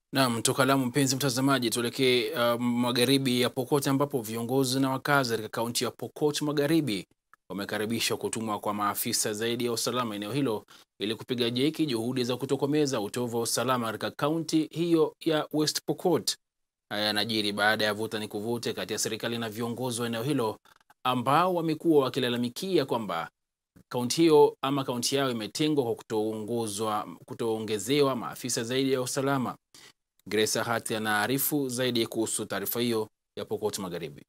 Naam, toka Lamu mpenzi mtazamaji, tuelekee magharibi ya Pokot ambapo viongozi na wakazi katika kaunti ya Pokot Magharibi wamekaribisha kutumwa kwa maafisa zaidi ya usalama eneo hilo ili kupiga jeki juhudi za kutokomeza utovu wa usalama katika kaunti hiyo ya West Pokot. Haya yanajiri baada ya vuta ni kuvute kati ya serikali na viongozi wa eneo hilo ambao wamekuwa wakilalamikia kwamba kaunti yao imetengwa kwa kutoongezewa maafisa zaidi ya usalama. Grace Hati anaarifu zaidi kuhusu taarifa hiyo ya Pokot Magharibi.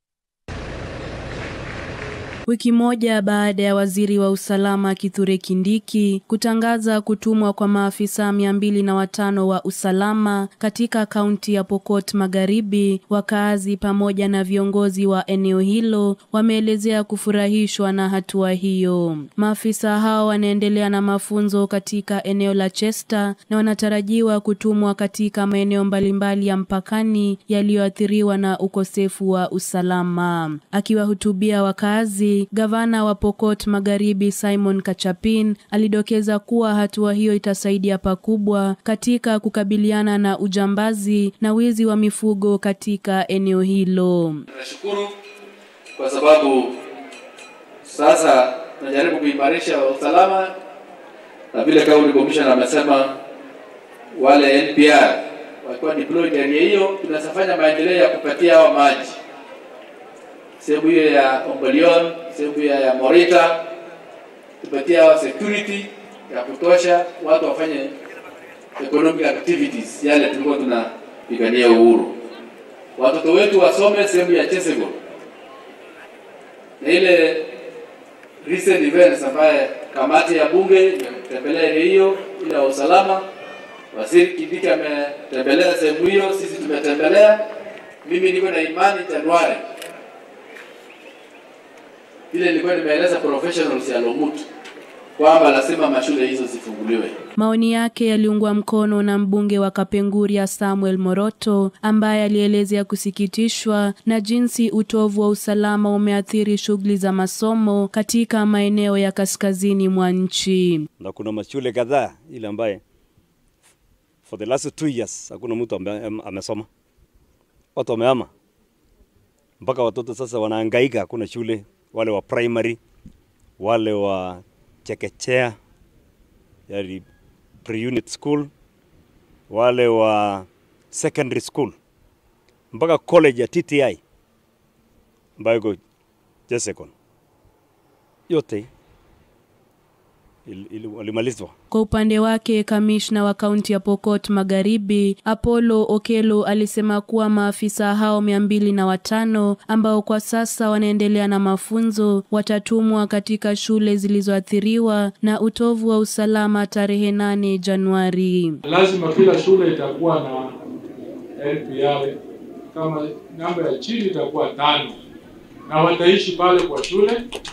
Wiki moja baada ya waziri wa usalama Kithure Kindiki kutangaza kutumwa kwa maafisa 205 wa usalama katika kaunti ya Pokot Magharibi, wakazi pamoja na viongozi wa eneo hilo wameelezea kufurahishwa na hatua hiyo. Maafisa hao wanaendelea na mafunzo katika eneo la Chester na wanatarajiwa kutumwa katika maeneo mbalimbali ya mpakani yaliyoathiriwa na ukosefu wa usalama. Akiwahutubia wakazi, Gavana wa Pokot Magharibi Simon Kachapin alidokeza kuwa hatua hiyo itasaidia pakubwa katika kukabiliana na ujambazi na wizi wa mifugo katika eneo hilo. Nashukuru kwa sababu sasa tunajaribu kuimarisha usalama, na vile County Commissioner amesema wale NPR wakiwa deployed area hiyo tunasafanya maendeleo ya kupatia hao maji. Sehemu hiyo ya Ombolion, sehemu ya Morita, tupatia security ya kutosha, watu wafanye economic activities yale tulikuwa tunapigania uhuru. Watoto wetu wasome sehemu ya Chesego. Na ile recent events ambaye kamati ya bunge imetembelea hiyo ile usalama, waziri Kindiki ametembelea sehemu hiyo, sisi tumetembelea. Mimi niko na imani Januari ile nilikuwa nimeeleza professionals ya Lomut kwamba lazima mashule hizo zifunguliwe. Maoni yake yaliungwa mkono na mbunge wa Kapenguria Samuel Moroto, ambaye alielezea kusikitishwa na jinsi utovu wa usalama umeathiri shughuli za masomo katika maeneo ya kaskazini mwa nchi. Na kuna mashule kadhaa ile ambaye for the last 2 years hakuna mtu amesoma. Watu wamehama. Mpaka watoto sasa wanahangaika, hakuna shule. Wale wa primary, wale wa chekechea, yani pre-unit school, wale wa secondary school, mpaka college ya TTI ambayo iko Jesekon, yote walimalizwa. Kwa upande wake, kamishna wa kaunti ya Pokot Magharibi Apollo Okelo alisema kuwa maafisa hao 205 ambao kwa sasa wanaendelea na mafunzo watatumwa katika shule zilizoathiriwa na utovu wa usalama tarehe 8 Januari. Lazima kila shule itakuwa na NPR, kama namba ya chini itakuwa 5, na wataishi pale kwa shule.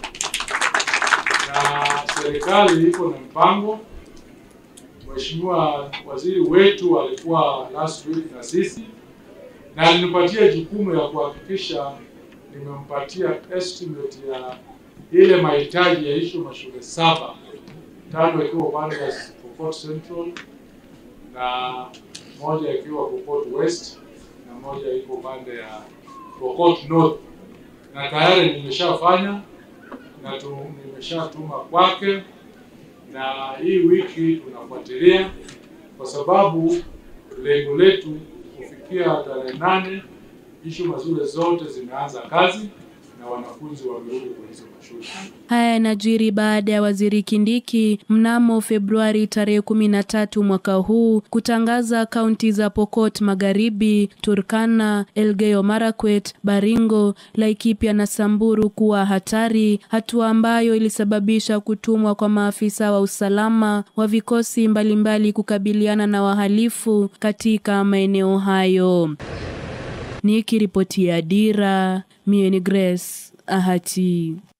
Na serikali iko na mpango. Mheshimiwa waziri wetu alikuwa last week na sisi, na alinipatia jukumu ya kuhakikisha nimempatia estimate ya ile mahitaji ya hizo mashule 7, 5 ikiwa upande wa Pokot Central na moja ikiwa Pokot West na moja iko upande ya Pokot North, na tayari nimeshafanya na nimeshatuma kwake, na hii wiki tunafuatilia kwa sababu lengo letu kufikia tarehe 8 hizo mashule zote zimeanza kazi na wanafunzi wamerudi kwa hizo mashule. Haya yanajiri baada ya waziri Kindiki mnamo Februari tarehe 13 mwaka huu kutangaza kaunti za Pokot Magharibi, Turkana, Elgeyo Marakwet, Baringo, Laikipia na Samburu kuwa hatari, hatua ambayo ilisababisha kutumwa kwa maafisa wa usalama wa vikosi mbalimbali kukabiliana na wahalifu katika maeneo hayo. Nikiripotia Dira, mimi ni Grace Hati.